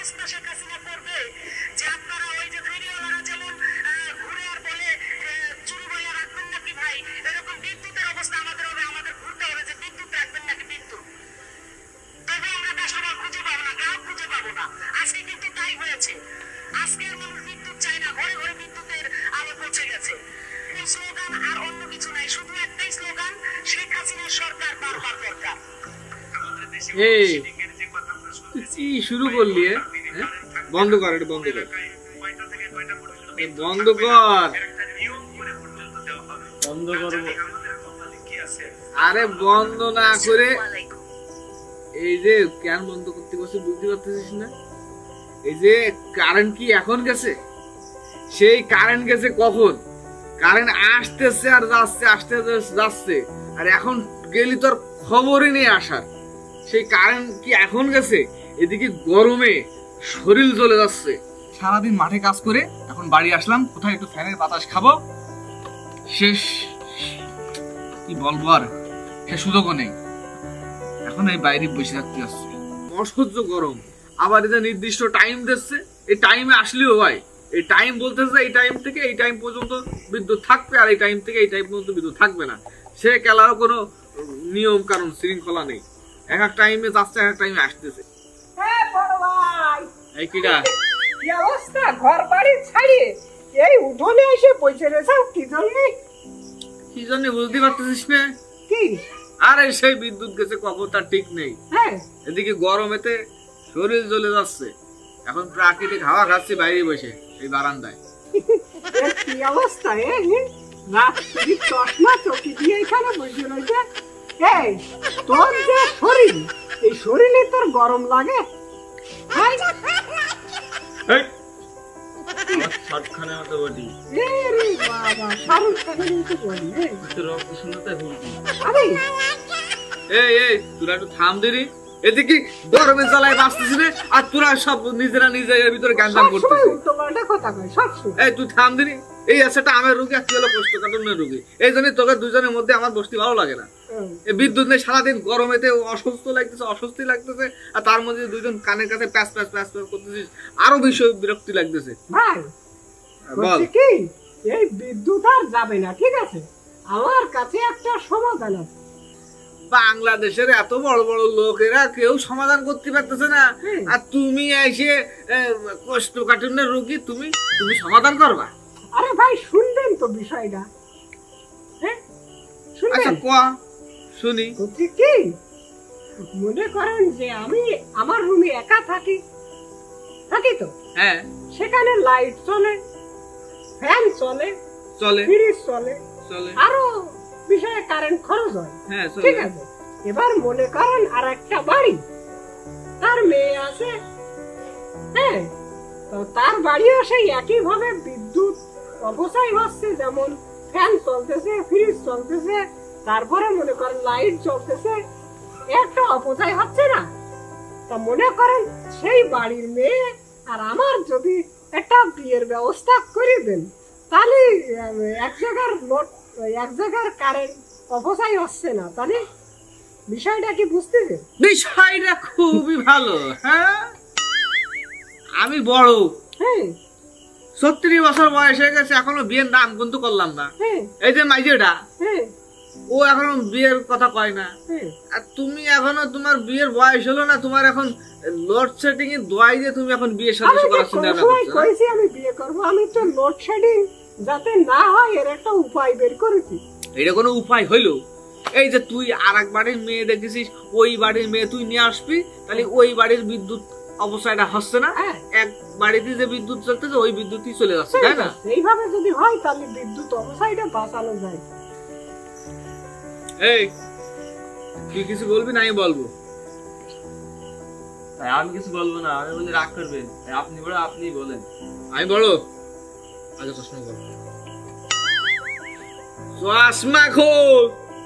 অবস্থা শেখ হাসিনা করবে যে আপনারা ওই যে ফেরিওয়ালারা যেমন ঘুরে আর বলে চুরি বলে রাখবেন নাকি ভাই, এরকম বিদ্যুতের অবস্থা আমাদের হবে, আমাদের ঘুরতে হবে যে বিদ্যুৎ রাখবেন নাকি বিদ্যুৎ। তবে আমরা কাস্টমার খুঁজে পাবো না, গ্রাহক খুঁজে পাবো না। আজকে কিন্তু তাই হয়েছে। আজকের মানুষ বিদ্যুৎ চায় না, ঘরে ঘরে বিদ্যুতের আলো পৌঁছে গেছে। এই স্লোগান আর অন্য কিছু নাই, শুধু একটাই স্লোগান, শেখ হাসিনার সরকার বারবার দরকার। কি শুরু করলি? বন্ধ কর, এটা বন্ধ কর, বন্ধ কর, বন্ধ করবো। আরে বন্ধ না করে এই যে কেন বন্ধ করতে বসে বুঝতে পারতেছিস না? এই যে কারেন্ট কি এখন গেছে? সেই কারেন্ট গেছে কখন? কারেন্ট আসতেছে আর যাচ্ছে, আসতে যাচ্ছে, আর এখন গেলি তোর খবরই নেই আসার। সেই কারেন্ট কি এখন গেছে? এদিকে গরমে শরীর জ্বলে যাচ্ছে। সারাদিন মাঠে কাজ করে এখন বাড়ি আসলাম, কোথায় একটু ফ্যানের বাতাস খাবো, শেষ কি বলবো আর, সে সুযোগও নেই। এখন এই বাইরে বসে থাকতে আসছে, অসহ্য গরম। আবার এটা নির্দিষ্ট টাইম দিচ্ছে, এই টাইমে আসলেও ভাই এই টাইম বলতেছে এই টাইম থেকে এই টাইম পর্যন্ত বিদ্যুৎ থাকবে, আর এই টাইম থেকে এই টাইম পর্যন্ত বিদ্যুৎ থাকবে না। সে খেলারও কোনো নিয়ম কারণ শৃঙ্খলা নেই, এক এক টাইমে যাচ্ছে, এক এক টাইমে আসতেছে। এই কিডা কি অবস্থা, ঘর বাড়ি ছাড়িয়ে এই উঠোনে এসে বসে রেছাও কি জন্য? কি জন্য বুঝতে পারতেছিস না? কি? আরে সেই বিদ্যুৎ গেছে কখন তার ঠিক নেই। হ্যাঁ, এদিকে গরমেতে শরীর জ্বলে যাচ্ছে, এখন প্রাকৃতিক হাওয়া খাচ্ছি বাইরে বসে এই বারান্দায়। কি অবস্থা, রাত্রি চশমা চকি দিয়ে এখানে বসে রয়েছে। এই তোর যে শরীর, এই শরীরে তোর গরম লাগে? তোরা একটু থাম দিবি, এদিকে গরমে জ্বালায় বাঁচতেছি না, আর তোরা সব নিজেরা নিজের ভিতরে গাঞ্জাম করতেছিস। এই তুই থাম দিবি, এই আছেটা আমার রোগী, আর তুই হলো কোষ্ঠকাঠিন্যের রোগী। এই জন্য তোকে দুজনের মধ্যে আমার বসতে ভালো লাগে না। এই বিদ্যুৎ নেই, সারাদিন গরমেতে অসুস্থ লাগতেছে, অস্বস্তি লাগতেছে, আর তার মধ্যে দুইজন কানের কাছে প্যাচ প্যাচ প্যাচ প্যাচ করতেছিস, আরো বেশি বিরক্তি লাগতেছে। ভাই বল কি, এই বিদ্যুৎ আর যাবে না, ঠিক আছে? আমার কাছে একটা সমাধান আছে। বাংলাদেশের এত বড় বড় লোকেরা কেউ সমাধান করতে পারতেছে না, আর তুমি এসে কোষ্ঠকাঠিন্যের রোগী, তুমি তুমি সমাধান করবা? আরে ভাই শুনবেন তো বিষয়টা? হ্যাঁ আচ্ছা কোয়া শুনি। কি মনে করেন যে আমি আমার রুমে একা থাকি তো, হ্যাঁ, সেখানে লাইট চলে, ফ্যান চলে, ফ্রিজ চলে, আরো বিষয়ে কারেন্ট খরচ হয়, ঠিক আছে? এবার মনে করেন আর একটা বাড়ি, তার মেয়ে আছে, হ্যাঁ, তো তার বাড়িও সেই একই ভাবে বিদ্যুৎ অপচয় হচ্ছে, যেমন ফ্যান চলতেছে, ফ্রিজ চলতেছে, তারপরে মনে করেন লাইট চলতেছে, একটা অপচয় হচ্ছে না? তা মনে করেন সেই বাড়ির মেয়ে আর আমার যদি একটা বিয়ের ব্যবস্থা করে দেন, তাহলে এক জায়গার কারেন্ট অপচয় হচ্ছে না, তাহলে বিষয়টা কি বুঝতেছেন? বিষয়টা খুবই ভালো। হ্যাঁ, আমি বড়, 36 বছর বয়স হয়ে গেছে, এখনো বিয়ের নাম কিন্তু করলাম না। এই যে মাইজেটা, ও এখনো বিয়ের কথা কয় না, আর তুমি এখনো তোমার বিয়ের বয়স হলো না, তোমার এখন লোডশেডিং এর দোয়াই দিয়ে তুমি এখন বিয়ে শাদী করার চিন্তা করছো? আমি বিয়ে করবো, আমি তো লোডশেডিং যাতে না হয় এর একটা উপায় বের করেছি। এটা কোনো উপায় হইলো? এই যে তুই আর এক বাড়ির মেয়ে দেখেছিস, ওই বাড়ির মেয়ে তুই নিয়ে আসবি, তাহলে ওই বাড়ির বিদ্যুৎ অপচয়টা হচ্ছে না, এক বাড়িতে যে বিদ্যুৎ চলতেছে ওই বিদ্যুৎই চলে যাচ্ছে, তাই না? এইভাবে যদি হয় তাহলে বিদ্যুৎ অপচয়টা বাঁচানো যায়। এই তুই কিছু বলবি না আমি বলবো? আমি কিছু বলবো না, আমি বলি রাগ করবেন, আপনি বড়, আপনি বলেন। আমি বড়, আগে চশমা কর, চশমা খোল,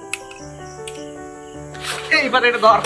এইবার এটা ধর,